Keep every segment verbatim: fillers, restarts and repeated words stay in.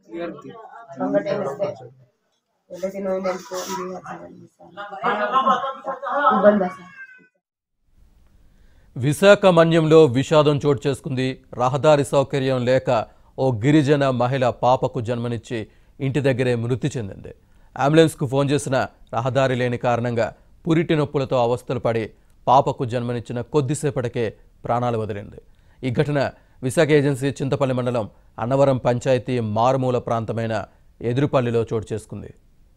విశాఖ మన్యంలో విషాదం చోటు చేసుకుంది. రహదారి సౌకర్యం లేక ఓ గిరిజన మహిళ పాపకు జన్మనిచ్చి ఇంటి దగ్గరే మృతి చెందింది. అంబులెన్స్కు ఫోన్ చేసిన రహదారి లేని కారణంగా పురిటి నొప్పులతో అవస్థలు పడి పాపకు జన్మనిచ్చిన కొద్దిసేపటికే ప్రాణాలు వదిలింది. ఈ ఘటన విశాఖ ఏజెన్సీ చింతపల్లి మండలం అన్నవరం పంచాయతీ మారుమూల ప్రాంతమైన ఎదురుపల్లిలో చోటు చేసుకుంది.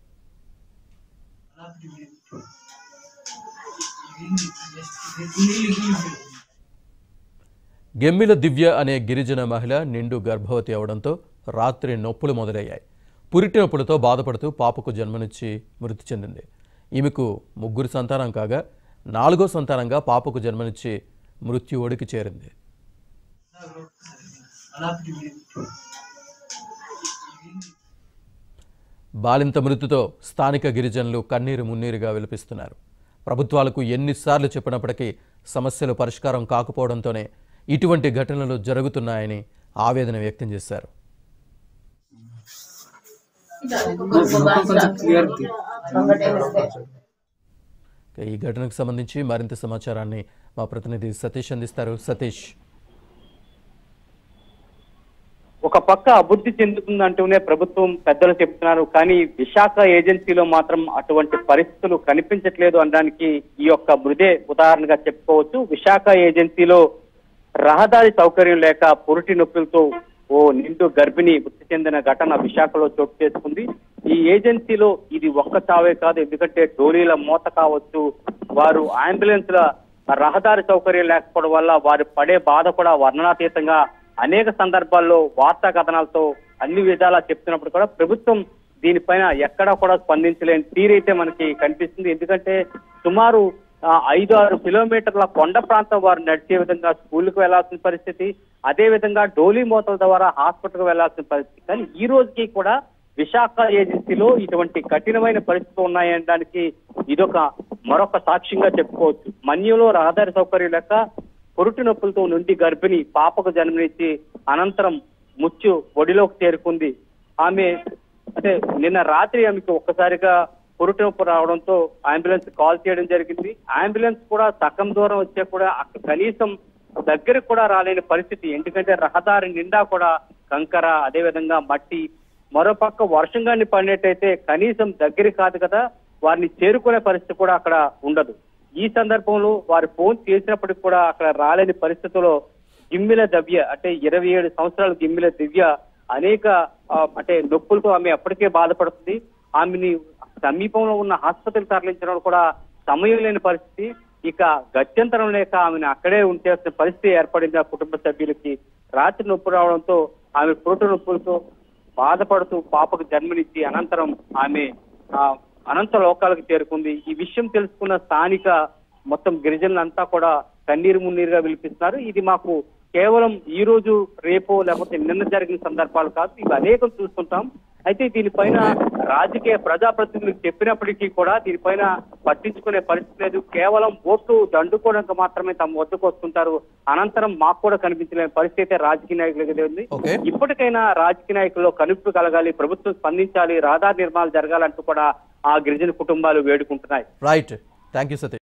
గెమ్మిల దివ్య అనే గిరిజన మహిళ నిండు గర్భవతి అవడంతో రాత్రి నొప్పులు మొదలయ్యాయి. పురిటి నొప్పులతో బాధపడుతూ పాపకు జన్మనిచ్చి మృతి చెందింది. ఈమెకు ముగ్గురు సంతానం కాగా నాలుగో సంతానంగా పాపకు జన్మనిచ్చి మృత్యు ఒడికి చేరింది. బాలింత మృతితో స్థానిక గిరిజనులు కన్నీరు మున్నీరుగా విలపిస్తున్నారు. ప్రభుత్వాలకు ఎన్నిసార్లు చెప్పినప్పటికీ సమస్యలు పరిష్కారం కాకపోవడంతోనే ఇటువంటి ఘటనలు జరుగుతున్నాయని ఆవేదన వ్యక్తం చేశారు. ఈ ఘటనకు సంబంధించి మరింత సమాచారాన్ని మా ప్రతినిధి సతీష్ అందిస్తారు. సతీష్, ఒక పక్క అభివృద్ధి చెందుతుందంటూనే ప్రభుత్వం పెద్దలు చెప్తున్నారు, కానీ విశాఖ ఏజెన్సీలో మాత్రం అటువంటి పరిస్థితులు కనిపించట్లేదు అనడానికి ఈ యొక్క మృదే ఉదాహరణగా చెప్పుకోవచ్చు. విశాఖ ఏజెన్సీలో రహదారి సౌకర్యం లేక పురిటి నొప్పులతో ఓ నిండు గర్భిణి మృతి చెందిన ఘటన విశాఖలో చోటు చేసుకుంది. ఈ ఏజెన్సీలో ఇది ఒక్క చావే కాదు, ఎందుకంటే డోలీల మోత కావచ్చు, వారు అంబులెన్స్ల రహదారి సౌకర్యం లేకపోవడం వల్ల వారు పడే బాధ కూడా వర్ణనాతీతంగా అనేక సందర్భాల్లో వార్తా కథనాలతో అన్ని విధాలా చెప్తున్నప్పుడు కూడా ప్రభుత్వం దీనిపైన ఎక్కడా కూడా స్పందించలేని తీరైతే మనకి కనిపిస్తుంది. ఎందుకంటే సుమారు ఐదు ఆరు కిలోమీటర్ల కొండ ప్రాంతం వారు నడిచే విధంగా స్కూల్కి వెళ్లాల్సిన పరిస్థితి, అదే విధంగా డోలీ మోతల ద్వారా హాస్పిటల్కి వెళ్లాల్సిన పరిస్థితి. కానీ ఈ రోజుకి కూడా విశాఖ ఏజెన్సీలో ఇటువంటి కఠినమైన పరిస్థితులు ఉన్నాయనడానికి ఇదొక మరొక సాక్ష్యంగా చెప్పుకోవచ్చు. మన్యంలో రహదారి సౌకర్యం లేక పురుటి నొప్పులతో నుండి గర్భిణి పాపకు జన్మనిచ్చి అనంతరం ముచ్చు ఒడిలోకి చేరుకుంది. ఆమె అంటే నిన్న రాత్రి ఆమెకు ఒక్కసారిగా పురుటి నొప్పి రావడంతో అంబులెన్స్ కాల్ చేయడం జరిగింది. అంబులెన్స్ కూడా సగం దూరం వచ్చే కూడా అక్కడ కనీసం దగ్గరకు కూడా రాలేని పరిస్థితి. ఎందుకంటే రహదారి నిండా కూడా కంకర, అదేవిధంగా మట్టి, మరోపక్క వర్షం గాని పడినట్టయితే కనీసం దగ్గర కాదు కదా, వారిని చేరుకునే పరిస్థితి కూడా అక్కడ ఉండదు. ఈ సందర్భంలో వారు ఫోన్ చేసినప్పటికి కూడా అక్కడ రాలేని పరిస్థితుల్లో గిమ్మిల దివ్య అంటే ఇరవై ఏడు సంవత్సరాల గిమ్మిల దివ్య అనేక అంటే నొప్పులతో ఆమె అప్పటికే బాధపడుతుంది. ఆమెని సమీపంలో ఉన్న ఆసుపత్రికి తరలించడం కూడా సమయం లేని పరిస్థితి. ఇక గత్యంతరం లేక ఆమెను అక్కడే ఉంచాల్సిన పరిస్థితి ఏర్పడింది ఆ కుటుంబ సభ్యులకి. రాత్రి నొప్పి రావడంతో ఆమె పురుటి నొప్పులతో బాధపడుతూ పాపకు జన్మనిచ్చి అనంతరం ఆమె అనంత లోకాలకు చేరుకుంది. ఈ విషయం తెలుసుకున్న స్థానిక మొత్తం గిరిజనులంతా కూడా కన్నీరు మున్నీరుగా విలిపిస్తున్నారు. ఇది మాకు కేవలం ఈ రోజు రేపో లేకపోతే నిన్న జరిగిన సందర్భాలు కాదు, ఇవి అనేకం చూస్తుంటాం. అయితే దీనిపైన రాజకీయ ప్రజాప్రతినిధులకు చెప్పినప్పటికీ కూడా దీనిపైన పట్టించుకునే పరిస్థితి లేదు. కేవలం ఓట్లు దండుకోవడానికి మాత్రమే తమ వద్దకు వస్తుంటారు. అనంతరం మాకు కూడా కనిపించలేని పరిస్థితి రాజకీయ నాయకులకి ఉంది. ఇప్పటికైనా రాజకీయ నాయకుల్లో కనుపు కలగాలి, ప్రభుత్వం స్పందించాలి, రహదారి నిర్మాణాలు జరగాలంటూ కూడా ఆ గిరిజన కుటుంబాలు వేడుకుంటున్నాయి. Right, thank you Satish.